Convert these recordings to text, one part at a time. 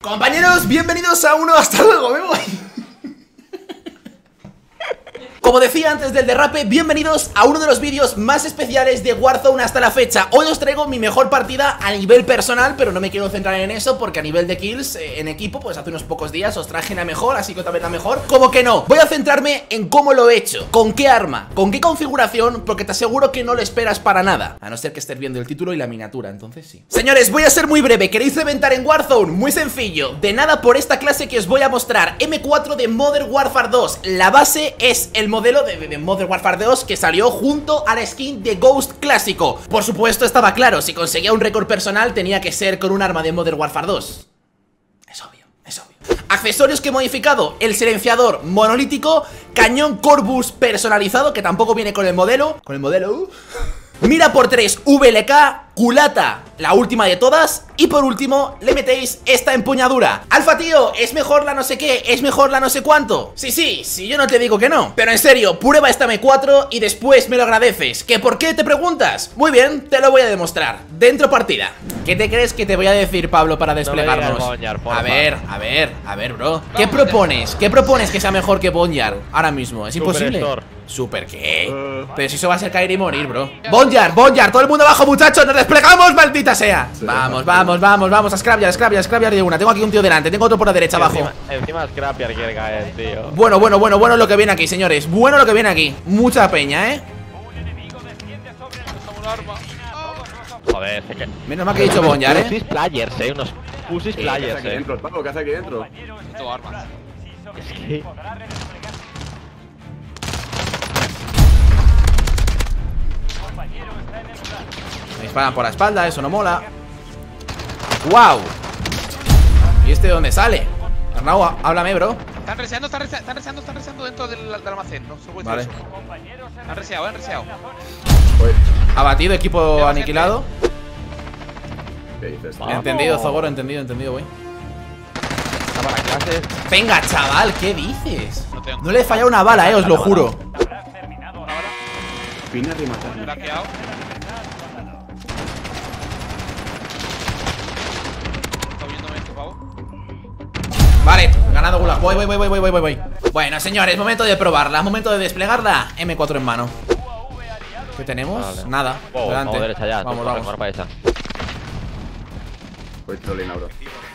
Compañeros, bienvenidos a uno. Hasta luego, me voy. Como decía antes del derrape, bienvenidos a uno de los vídeos más especiales de Warzone hasta la fecha. Hoy os traigo mi mejor partida a nivel personal, pero no me quiero centrar en eso porque a nivel de kills en equipo, pues hace unos pocos días os traje la mejor, así que otra vez la mejor. Como que no, voy a centrarme en cómo lo he hecho, con qué arma, con qué configuración, porque te aseguro que no lo esperas para nada. A no ser que estés viendo el título y la miniatura, entonces sí. Señores, voy a ser muy breve. ¿Queréis reventar en Warzone? Muy sencillo, de nada por esta clase que os voy a mostrar. M4 de Modern Warfare 2. La base es el modelo de Modern Warfare 2 que salió junto a la skin de Ghost clásico. Por supuesto, estaba claro, si conseguía un récord personal tenía que ser con un arma de Modern Warfare 2. Es obvio, es obvio. Accesorios que he modificado: el silenciador monolítico, cañón Corvus personalizado, que tampoco viene con el modelo. Mira por 3 VLK, culata, la última de todas. Y por último, le metéis esta empuñadura. Alfa, tío, es mejor la no sé qué, es mejor la no sé cuánto. Sí, yo no te digo que no. Pero en serio, prueba esta M4 y después me lo agradeces. ¿Que por qué te preguntas? Muy bien, te lo voy a demostrar. Dentro partida. ¿Qué te crees que te voy a decir, Pablo, para desplegarnos? A ver, bro. ¿Qué propones? ¿Qué propones que sea mejor que Boneyard ahora mismo? Es imposible. ¿Super qué? Pero si eso va a ser caer y morir, bro. Boneyard, todo el mundo abajo, muchachos. ¡Nos desplegamos, maldita sea! Vamos, a Scrapyard de una. Tengo aquí un tío delante, tengo otro por la derecha abajo. Encima Scrapyard quiere caer, tío. Bueno lo que viene aquí, señores. Bueno lo que viene aquí. Mucha peña, Joder, sé que... Menos mal que he dicho Boneyard, Pusis players, unos pusis players, ¿Qué hace aquí dentro? Es que... Me disparan por la espalda, eso no mola. ¡Wow! ¿Y este de dónde sale? Arnau, háblame, bro. Están reseando dentro del almacén. No se puede vale. decir eso. Han reseado, Abatido, equipo aniquilado. ¿Qué dices? Entendido, Zogoro, entendido, güey. Está para clases. Venga, chaval, ¿qué dices? No le he fallado una bala, os lo juro. Pina rematar. Craqueado. Está viéndome este pavo. Vale, ganado Gulag. Voy. Bueno, señores, momento de probarla, momento de desplegarla. M4 en mano. ¿Qué tenemos? Vale. Nada. Vamos Delante. derecha ya. Vamos. Para esa. Voy trolling, bro.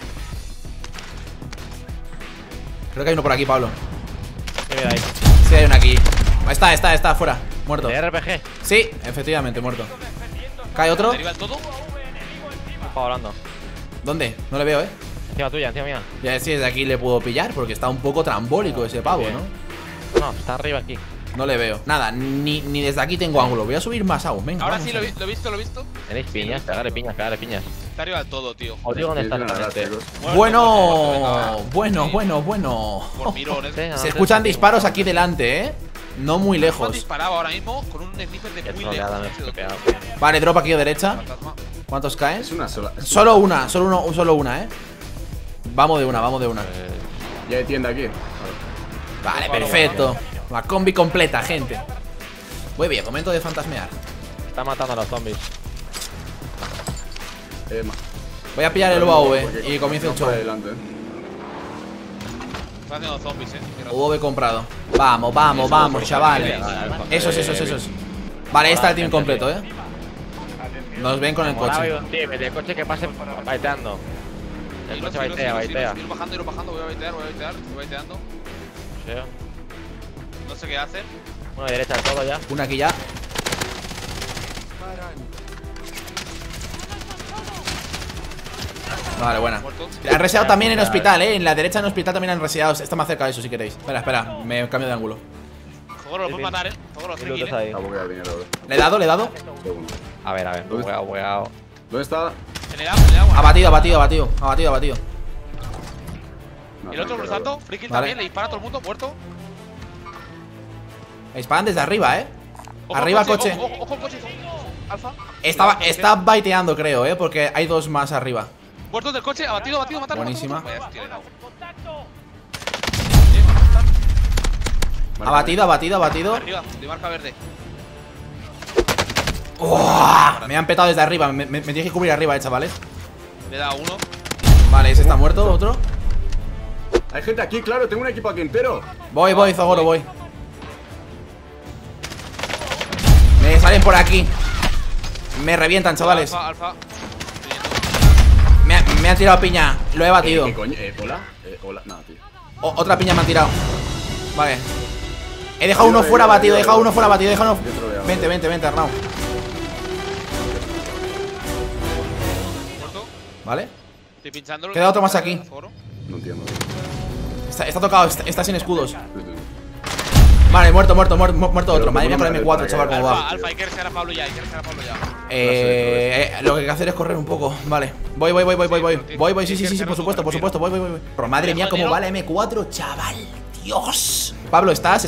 Creo que hay uno por aquí, Pablo. Mira ahí. Sí, hay uno aquí. Está, fuera. Muerto. ¿De RPG? Sí, efectivamente, muerto. ¿Cae otro? ¿Deriva el todo? Está volando. ¿Dónde? No le veo, Encima tuya, encima mía. Ya ver si desde aquí le puedo pillar, porque está un poco trambólico ese pavo, ¿no? No, está arriba aquí. No le veo. Nada, ni desde aquí tengo ángulo. Voy a subir más aún, venga. Ahora vamos sí, a lo ver. he visto. Tenéis piñas, pegarle piñas. Está arriba del todo, tío. Os digo dónde está Sí, exactamente. chicos. Bueno. Por mirones. Se escuchan disparos aquí delante, No muy Me han lejos. disparado ahora mismo con un sniper de Qué muy troleada me he lejos. pegado. Vale, drop aquí a derecha. Fantasma. ¿Cuántos caen? Es una sola. Solo una, Vamos de una. Ya hay tienda aquí. Vale, perfecto. La combi completa, gente. Muy bien, momento de fantasmear. Está matando a los zombies. Voy a pillar el UAV y comienza el show. Adelante. Están haciendo zombies, UAV comprado. Vamos, chavales. Esos. Vale, ahí está el team completo, Nos ven con el Morado y coche. un team, el coche que pase baiteando. El coche baitea. Ir bajando, voy a baitear, estoy baiteando. Sí. No sé qué hacen. Uno de derecha todo ya. Una aquí ya. Vale, buena. Muerto. Han reseado también en hospital, En la derecha en hospital también han reseado. Está más cerca de eso si queréis. Espera, me cambio de ángulo. Fogoro lo puedes matar, Fogoro, Y luces ahí. La boca de dinero, bro. ¿Le he dado? Segundo. A ver. Bugueado. ¿Dónde está? En el agua. Abatido. Y el otro cruzando, free kill Vale. también, le dispara a todo el mundo, muerto. Disparan desde arriba, Ojo Arriba al coche. Ojo al coche. Alfa. Está baiteando, creo, porque hay dos más arriba. Muerto del coche, abatido, matar. Buenísima. Vaya, hostia, le he dado. Abatido. Arriba, de marca verde. ¡Oh! Me han petado desde arriba. Me tienes que cubrir arriba, chavales. Le he dado uno. Vale, ese está muerto, otro. Hay gente aquí, claro, tengo un equipo aquí entero. Voy, Zogoro, voy. Me salen por aquí. Me revientan, chavales. Alfa. Me han tirado piña. Lo he batido. ¿Qué coño? ¿Hola? Hola, nada, tío. Otra piña me han tirado. Vale. He dejado uno fuera batido, he dejado uno fuera batido, he dejado uno. Vente, Arnau. Muerto. Vale. Estoy pinchándolo. Queda otro más aquí. No entiendo. Está tocado, está sin escudos. Vale, muerto otro. Madre mía, con el M4, chaval, cómo va. Alfa, hay que resear a Pablo ya, Lo que hay que hacer es correr un poco. Vale. Voy. Sí, por supuesto. Voy. Pero madre mía, cómo va la M4, chaval. Dios. Pablo, ¿estás?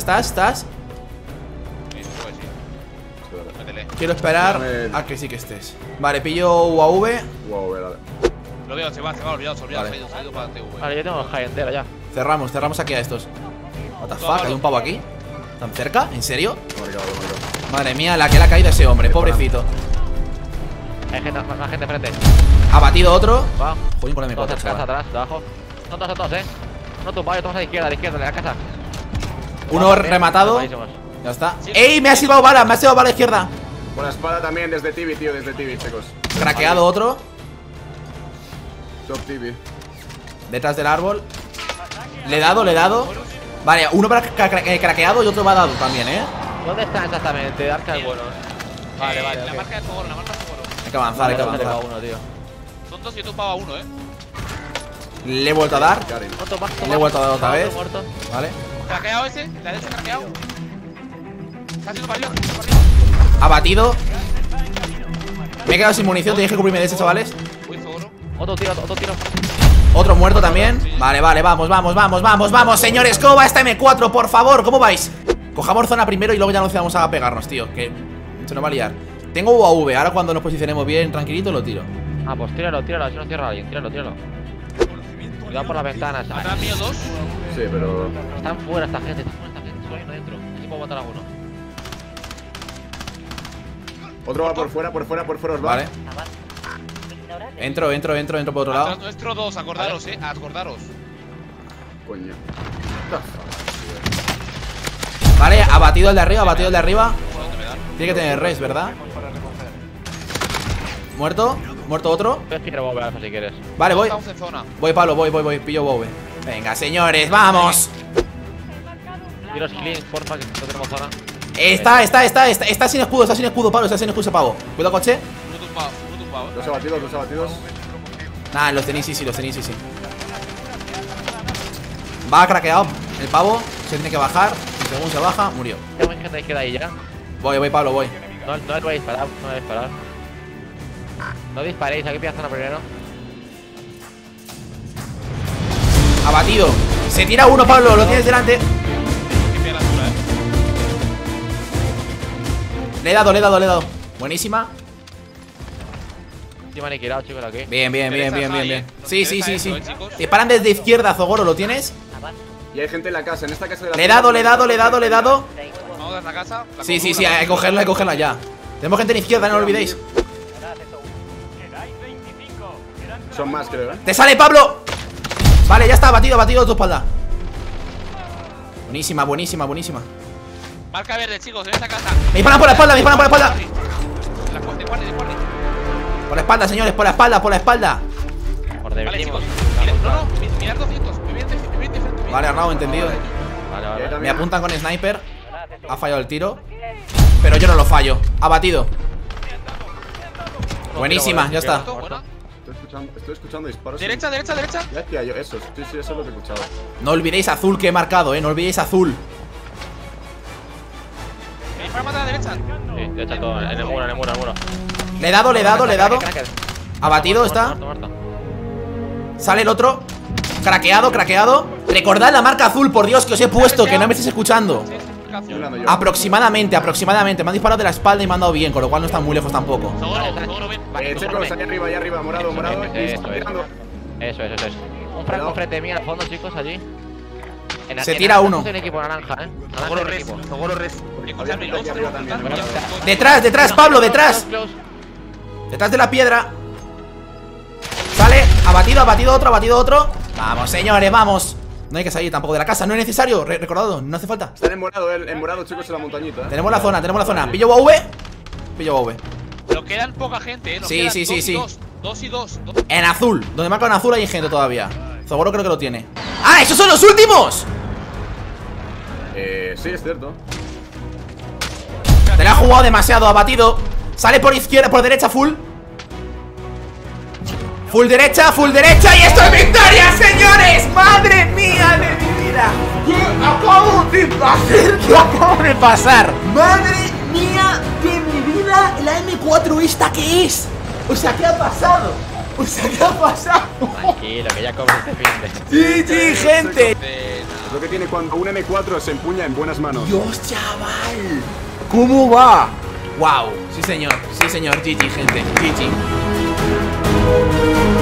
Métele. Quiero esperar a que sí que estés. Vale, pillo UAV. Wow, dale. Lo veo, se va, olvidado. Vale. Se ha ido para TV. Vale, yo tengo el high entera ya. Cerramos aquí a estos. What the fuck, hay un pavo aquí. ¿Tan cerca? ¿En serio? Madre mía, la que le ha caído ese hombre, pobrecito. Hay gente, más gente enfrente. Ha batido otro. Va. Joder, con la Todos M4, casa chaval. atrás, debajo. Son todos, Uno tumbado y otro más a la izquierda, de la casa. Uno rematado. Buenísimos. Ya está. ¡Ey! Me ha silbado bala, a la izquierda. Con la espada también, desde TV, tío, desde TV, chicos. Craqueado otro. Top TV. Detrás del árbol. Le he dado. Vale, uno craqueado y otro va dado también, ¿Dónde están exactamente? Arca el bueno. Vale. La marca de Zogoro, Hay que avanzar, Uno, tío. Son dos y tú pava uno, Le he vuelto a dar. Karen. Otro más. Le he vuelto a dar otra vez. Muerto. Vale. Craqueado ese, la derecha craqueado. Está haciendo para arriba, Ha batido. Me he quedado sin munición, te dije cubrirme de ese, chavales. Uy, Zogoro. Otro tiro. Otro muerto también. Vale, vamos, señores. ¿Cómo va esta M4? Por favor, ¿cómo vais? Cojamos zona primero y luego ya nos vamos a pegarnos, tío. Que se nos va a liar. Tengo UAV, ahora cuando nos posicionemos bien, tranquilito, lo tiro. Ah, pues tíralo, si no cierra alguien, tíralo. Cuidado por las ventanas. Atrás mío dos. Sí, pero. Están fuera esta gente, solo hay uno dentro. Así puedo matar a uno. Otro va por fuera, os va. Vale. Entro por otro lado. Atrás nuestro dos, acordaros, acordaros. Coño. Vale, ha batido el de arriba, ¿Dónde me dan? Tiene que tener res, ¿verdad? Muerto otro. Puedes tirar bomba alfa si quieres. Vale, voy. Estamos en zona. Voy, Pablo, voy. Pillo UAV. Venga, señores, vamos. Tiros clean, porfa, que no tenemos zona. Está sin escudo, Pablo, está sin escudo ese pavo. Cuidado, coche. Uno tumbado. Dos abatidos. Nah, los tenéis, sí. Va craqueado el pavo. Se tiene que bajar. Y según se baja, murió. Tengo gente que queda ahí ya. Voy, Pablo, voy. No le voy a disparar, No disparéis, aquí pilla zona primero. Abatido. Se tira uno, Pablo, lo tienes delante. Limpia la altura, Le he dado. Buenísima. Estoy aniquilado, chicos, aquí. Bien. Sí. chicos. Disparan desde izquierda, Zogoro, ¿lo tienes? Y hay gente en la casa, en esta casa de la. Le he dado. Vamos a la casa. Sí, hay que cogerla ya. Tenemos gente en izquierda, no lo olvidéis. Son más, creo, ¡Te sale, Pablo! Vale, ya está, batido a tu espalda. Buenísima. Marca verde, chicos, en esta casa. Me disparan por la espalda. De guardia. Por la espalda, señores, por la espalda. Por Vale, debilidad. chicos. Mirad 200. Me viene de frente. Vale, Arnau, entendido. Vale. Me apuntan con sniper. Ha fallado el tiro. Pero yo no lo fallo. Ha batido. Buenísima, ya está. Buena. Estoy escuchando disparos. Derecha. Ya decía yo, eso. Sí, eso es lo que he escuchado. No olvidéis azul que he marcado, no olvidéis azul. Me dispara más a la derecha. Sí, derecha todo, en el muro. Le he dado. Cracker. Abatido está. Muerto. Sale el otro. Craqueado. Recordad la marca azul, por Dios, que os he puesto, que no me estés escuchando. Sí, Estoy hablando yo. Aproximadamente. Me han disparado de la espalda y me han dado bien, con lo cual no están muy lejos tampoco. Seguro, ven. Chicos, allá arriba, morado. Y están tirando. Eso. Un franco frente mío al fondo, chicos, allí. Se tira uno. En equipo naranja, Seguro res. Escuchadme, luego Había tenemos gente aquí que Detrás, Pablo, detrás. Detrás de la piedra. Sale, Abatido otro. Vamos, señores, vamos. No hay que salir tampoco de la casa, no es necesario. Recordado, no hace falta. Están en morado, chicos, en la montañita. Tenemos la zona. Pillo UAV. Pero quedan poca gente, Nos quedan sí. 2 y 2. En azul, donde marca en azul hay gente todavía. Zogoro creo que lo tiene. ¡Ah, esos son los últimos! Sí, es cierto. Te la ha jugado demasiado, abatido. Sale por izquierda, por derecha, full. Full derecha, y esto es victoria, señores. Madre mía de mi vida. ¿Qué acabo de pasar? Madre mía de mi vida. La M4 esta, ¿qué es? O sea, ¿qué ha pasado? Tranquilo, que ya cobré este fin de. GG, gente. Es lo que tiene cuando un M4 se empuña en buenas manos. Dios, chaval. ¿Cómo va? Wow, sí señor, GG, gente, GG.